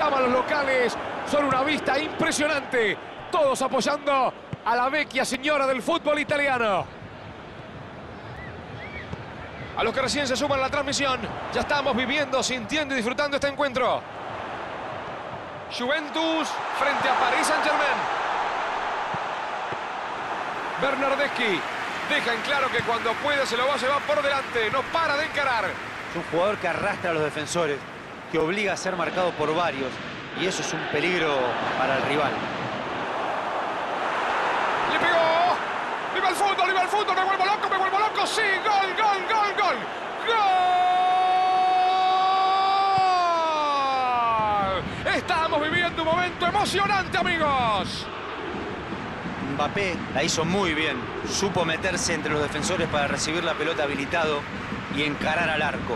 Los locales son una vista impresionante. Todos apoyando a la vecchia señora del fútbol italiano. A los que recién se suman a la transmisión, ya estamos viviendo, sintiendo y disfrutando este encuentro. Juventus frente a Paris Saint-Germain. Bernardeschi deja en claro que cuando puede se lo va a llevar por delante. No para de encarar. Es un jugador que arrastra a los defensores, que obliga a ser marcado por varios. Y eso es un peligro para el rival. ¡Le pegó! ¡Viva el fútbol, viva el fútbol! ¡Me vuelvo loco, me vuelvo loco! ¡Sí! ¡Gol, gol, gol, gol! ¡Gol! Estamos viviendo un momento emocionante, amigos. Mbappé la hizo muy bien. Supo meterse entre los defensores para recibir la pelota habilitado y encarar al arco.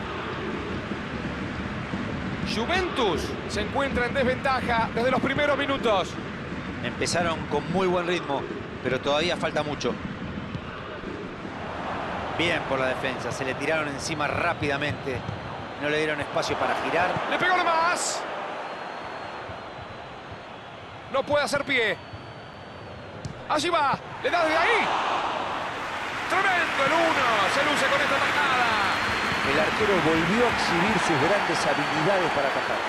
Juventus se encuentra en desventaja desde los primeros minutos. Empezaron con muy buen ritmo, pero todavía falta mucho. Bien por la defensa, se le tiraron encima rápidamente. No le dieron espacio para girar. ¡Le pegó más! No puede hacer pie. Allí va, le da desde ahí. Tremendo el 1, se luce con esta tajada. El arquero volvió a exhibir sus grandes habilidades para atajar.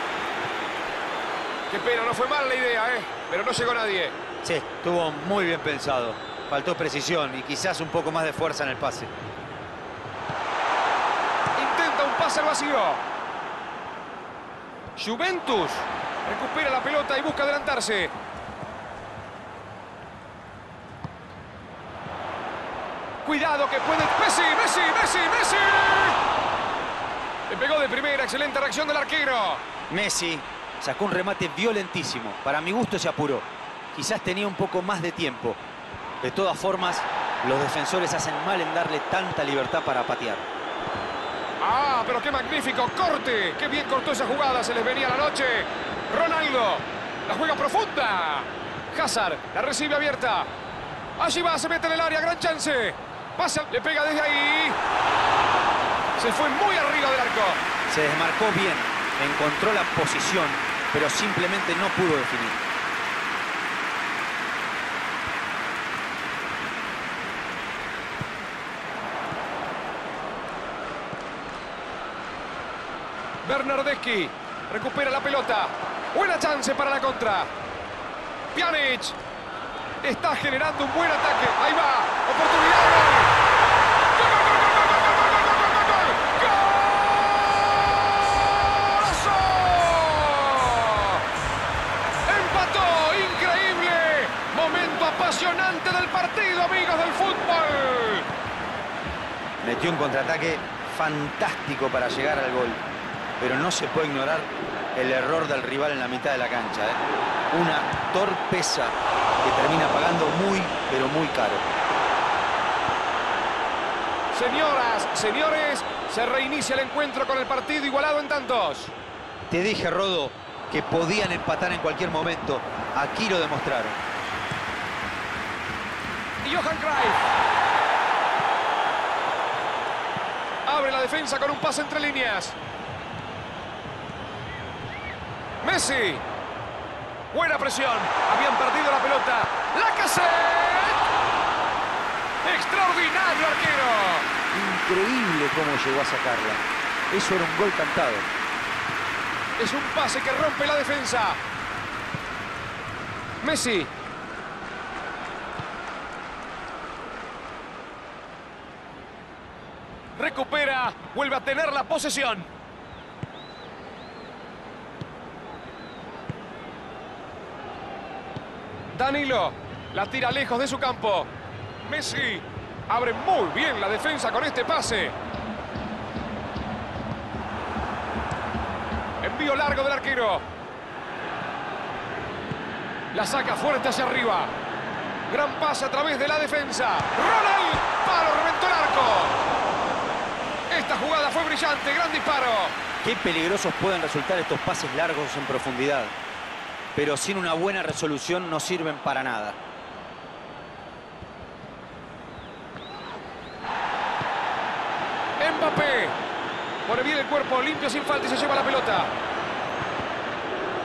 Qué pena, no fue mal la idea, pero no llegó nadie. Sí, estuvo muy bien pensado. Faltó precisión y quizás un poco más de fuerza en el pase. Intenta un pase al vacío. Juventus recupera la pelota y busca adelantarse. Cuidado que puede... ¡Messi, Messi, Messi, Messi! Le pegó de primera, excelente reacción del arquero. Messi sacó un remate violentísimo. Para mi gusto se apuró. Quizás tenía un poco más de tiempo. De todas formas, los defensores hacen mal en darle tanta libertad para patear. ¡Ah, pero qué magnífico corte! ¡Qué bien cortó esa jugada! Se les venía la noche. Ronaldo, la juega profunda. Hazard, la recibe abierta. Allí va, se mete en el área, gran chance. Pasa, le pega desde ahí. Se fue muy arriba del arco. Se desmarcó bien, encontró la posición, pero simplemente no pudo definir. Bernardeschi recupera la pelota. Buena chance para la contra. Pjanic está generando un buen ataque. Ahí va. Oportunidad. ¡Gol, gol, gol, gol, gol, gol, gol, gol, gol! ¡Golazo! Empató. Increíble. Momento apasionante del partido, amigos del fútbol. Metió un contraataque fantástico para llegar al gol. Pero no se puede ignorar el error del rival en la mitad de la cancha. Una torpeza que termina pagando muy, pero muy caro. Señoras, señores, se reinicia el encuentro con el partido igualado en tantos. Te dije, Rodo, que podían empatar en cualquier momento. Aquí lo demostraron. Y Johan Cruyff abre la defensa con un pase entre líneas. Messi. Buena presión. Habían perdido la pelota. Lacazette. Extraordinario arquero. Increíble cómo llegó a sacarla. Eso era un gol cantado. Es un pase que rompe la defensa. Messi. Recupera. Vuelve a tener la posesión. Danilo la tira lejos de su campo. Messi abre muy bien la defensa con este pase. Envío largo del arquero. La saca fuerte hacia arriba. Gran pase a través de la defensa. Ronald, palo, reventó el arco. Esta jugada fue brillante, gran disparo. Qué peligrosos pueden resultar estos pases largos en profundidad. Pero sin una buena resolución no sirven para nada. Mbappé pone bien el cuerpo limpio sin falta y se lleva la pelota.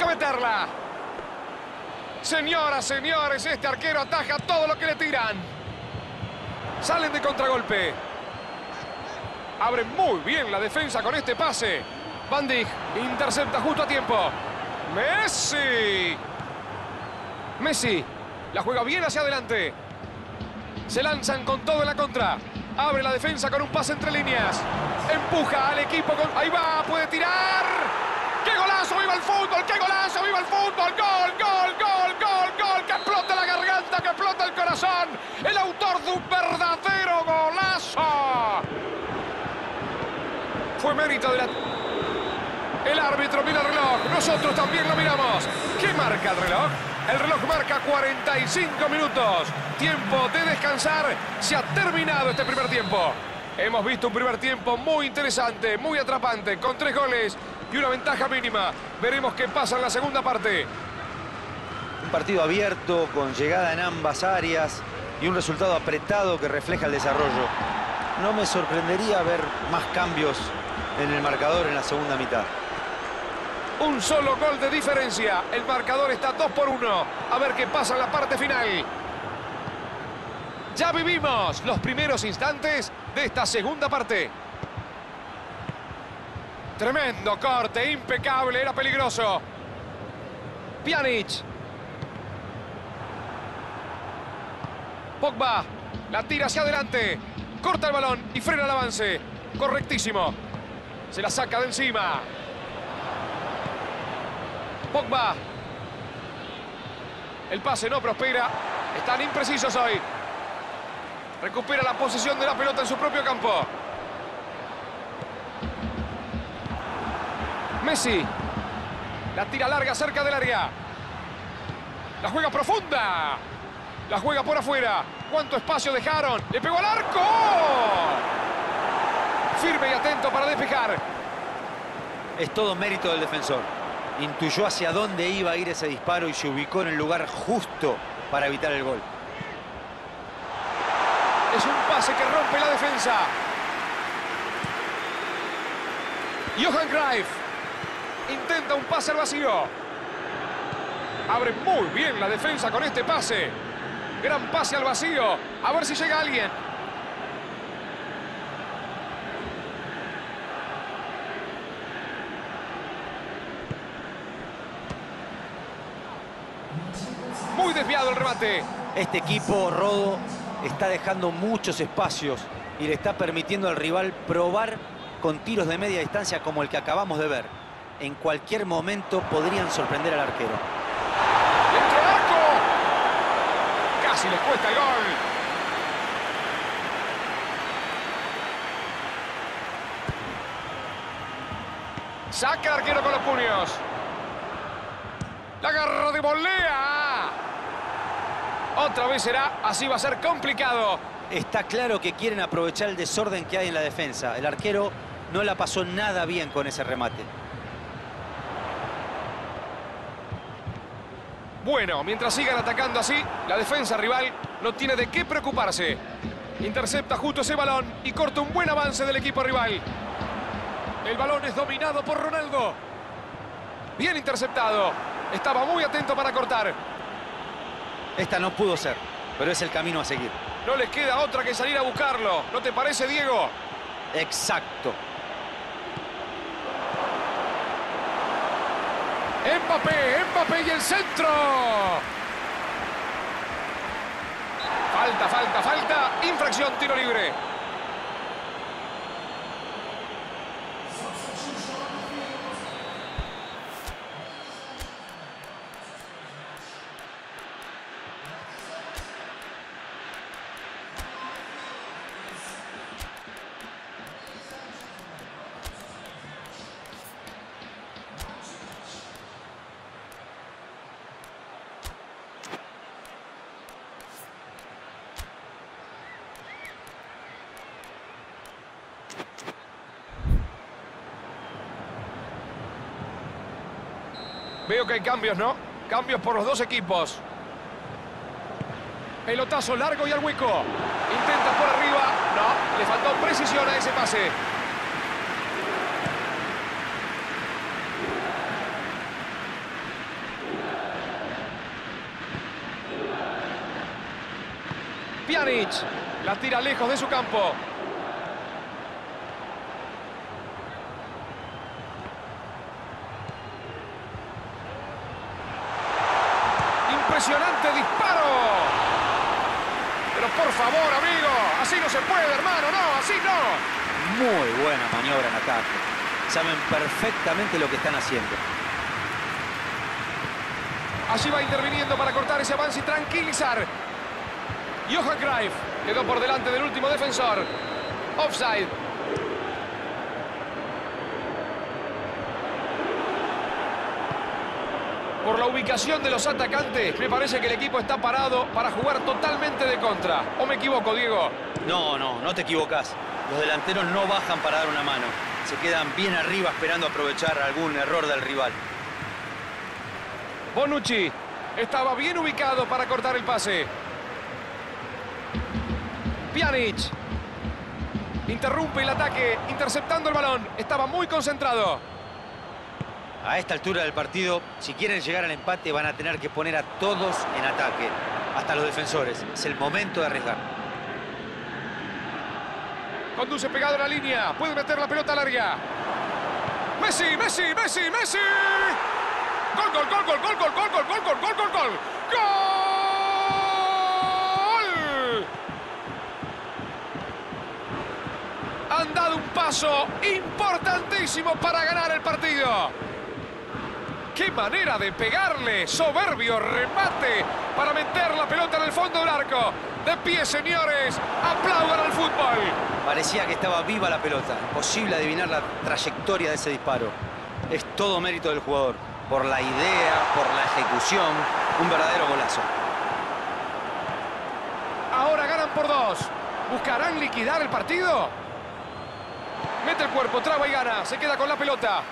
Busca meterla. Señoras, señores, este arquero ataja todo lo que le tiran. Salen de contragolpe. Abre muy bien la defensa con este pase. Van Dijk intercepta justo a tiempo. Messi. Messi la juega bien hacia adelante. Se lanzan con todo en la contra. Abre la defensa con un pase entre líneas. Empuja al equipo con... Ahí va, puede tirar. ¡Qué golazo! ¡Viva el fútbol! ¡Qué golazo! ¡Viva el fútbol! ¡Gol, gol, gol, gol, gol! ¡Que explota la garganta! ¡Que explota el corazón! ¡El autor de un verdadero golazo! Fue mérito de la... El árbitro mira el reloj. Nosotros también lo miramos. ¿Qué marca el reloj? El reloj marca 45 minutos. Tiempo de descansar. Se ha terminado este primer tiempo. Hemos visto un primer tiempo muy interesante, muy atrapante, con 3 goles y una ventaja mínima. Veremos qué pasa en la segunda parte. Un partido abierto, con llegada en ambas áreas y un resultado apretado que refleja el desarrollo. No me sorprendería ver más cambios en el marcador en la segunda mitad. Un solo gol de diferencia. El marcador está 2-1. A ver qué pasa en la parte final. Ya vivimos los primeros instantes de esta segunda parte. Tremendo corte, impecable, era peligroso. Pjanic. Pogba la tira hacia adelante. Corta el balón y frena el avance. Correctísimo. Se la saca de encima. Pogba. El pase no prospera. Están imprecisos hoy. Recupera la posesión de la pelota en su propio campo. Messi. La tira larga cerca del área. La juega profunda. La juega por afuera. ¿Cuánto espacio dejaron? Le pegó al arco. Firme y atento para despejar. Es todo mérito del defensor. Intuyó hacia dónde iba a ir ese disparo y se ubicó en el lugar justo para evitar el gol. Es un pase que rompe la defensa. Johan Cruyff intenta un pase al vacío. Abre muy bien la defensa con este pase. Gran pase al vacío. A ver si llega alguien. Muy desviado el remate. Este equipo, Rodo, está dejando muchos espacios y le está permitiendo al rival probar con tiros de media distancia como el que acabamos de ver. En cualquier momento podrían sorprender al arquero. ¡Dentro del arco! Casi les cuesta el gol. Saca el arquero con los puños. La agarra de volea. Otra vez será, así va a ser complicado. Está claro que quieren aprovechar el desorden que hay en la defensa. El arquero no la pasó nada bien con ese remate. Bueno, mientras sigan atacando así, la defensa rival no tiene de qué preocuparse. Intercepta justo ese balón y corta un buen avance del equipo rival. El balón es dominado por Ronaldo. Bien interceptado. Estaba muy atento para cortar. Esta no pudo ser, pero es el camino a seguir. No les queda otra que salir a buscarlo. ¿No te parece, Diego? Exacto. Mbappé y el centro. Falta. Infracción, tiro libre. Veo que hay cambios, ¿no? Cambios por los dos equipos. Pelotazo largo y al hueco. Intenta por arriba. No, le faltó precisión a ese pase. Pjanic. La tira lejos de su campo. Impresionante disparo. Pero por favor, amigo, así no se puede, hermano, no, así no. Muy buena maniobra en ataque. Saben perfectamente lo que están haciendo. Allí va interviniendo para cortar ese avance y tranquilizar. Johan Cruyff quedó por delante del último defensor. Offside. Por la ubicación de los atacantes, me parece que el equipo está parado para jugar totalmente de contra. ¿O me equivoco, Diego? No te equivocas. Los delanteros no bajan para dar una mano. Se quedan bien arriba esperando aprovechar algún error del rival. Bonucci estaba bien ubicado para cortar el pase. Pjanic interrumpe el ataque, interceptando el balón. Estaba muy concentrado. A esta altura del partido, si quieren llegar al empate, van a tener que poner a todos en ataque. Hasta los defensores. Es el momento de arriesgar. Conduce pegado a la línea. Puede meter la pelota larga. Messi, Messi, Messi, Messi. Gol, gol, gol, gol, gol, gol, gol, gol, gol, gol, gol, gol, gol. ¡Gol! Han dado un paso importantísimo para ganar el partido. ¡Qué manera de pegarle! Soberbio remate para meter la pelota en el fondo del arco. De pie, señores. Aplaudan al fútbol. Parecía que estaba viva la pelota. Imposible adivinar la trayectoria de ese disparo. Es todo mérito del jugador. Por la idea, por la ejecución. Un verdadero golazo. Ahora ganan por 2. ¿Buscarán liquidar el partido? Mete el cuerpo, traba y gana. Se queda con la pelota.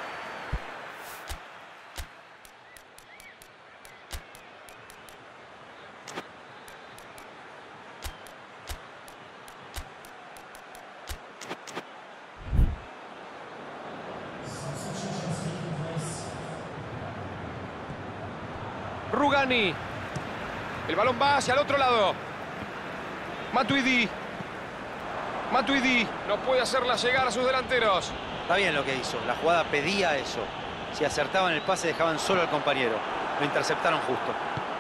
Rugani. El balón va hacia el otro lado. Matuidi. Matuidi no puede hacerla llegar a sus delanteros. Está bien lo que hizo. La jugada pedía eso. Si acertaban el pase, dejaban solo al compañero. Lo interceptaron justo.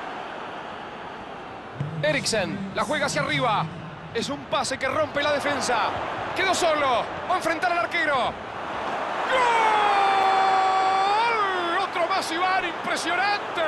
Eriksen la juega hacia arriba. Es un pase que rompe la defensa. Quedó solo. Va a enfrentar al arquero. ¡Gol! Otro más, Iván. Impresionante.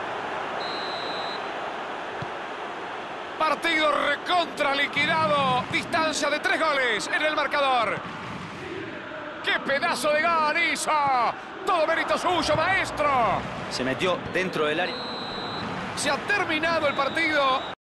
Partido recontra liquidado. Distancia de 3 goles en el marcador. ¡Qué pedazo de gol hizo! Todo mérito suyo, maestro. Se metió dentro del área. Se ha terminado el partido.